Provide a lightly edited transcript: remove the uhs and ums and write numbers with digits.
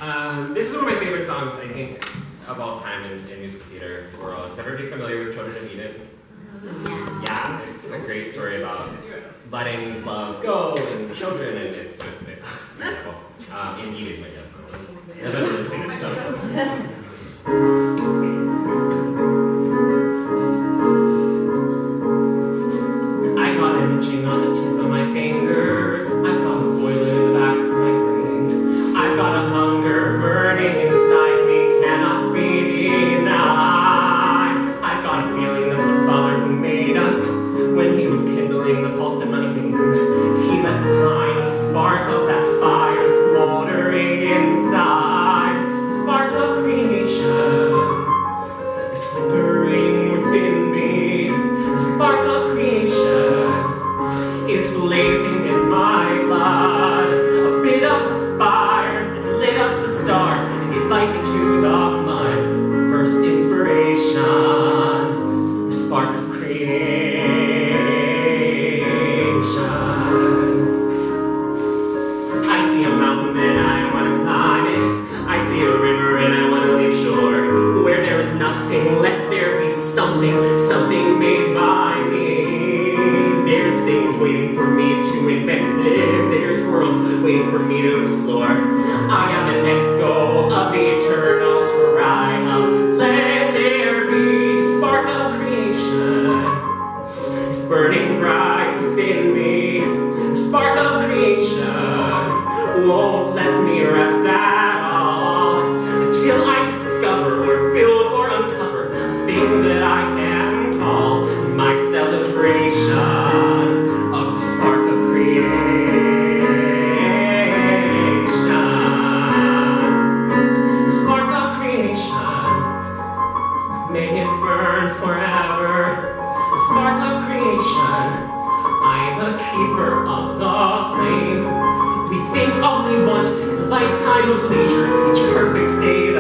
This is one of my favorite songs, I think, of all time in musical theater world. Is everybody familiar with Children of Eden? Yeah, it's a great story about letting love go and children, and it's beautiful. In Eden, I guess. I haven't really seen it, so. I got an itching on the tip of my fingers. I've got a boiler in the back of my brains. I've got a hunger burning inside me, cannot be denied. I've got a feeling that the Father who made us, when he was kindling the pulse in my veins, he left a tiny spark of that fire smoldering inside. The spark of creation is flickering within me. The spark of creation is blazing in my blood. A bit of the fire that lit up the stars and gave life into the mud. The first inspiration, the spark of creation. I see a mountain and I want to climb it. I see a river and I want to leave shore. Where there is nothing, let there be something, something made by me. There's things waiting for me to invent them. There's worlds waiting for me to explore. I am an echo of the eternal cry of let there be. The spark of creation is burning bright within me. The spark of creation won't let me rest at all until I discover or build or uncover a thing that I can call my celebration of the spark of creation. The spark of creation, may it burn forever. The spark of creation, I am a keeper of the flame. We think all we want is a lifetime of leisure, each perfect day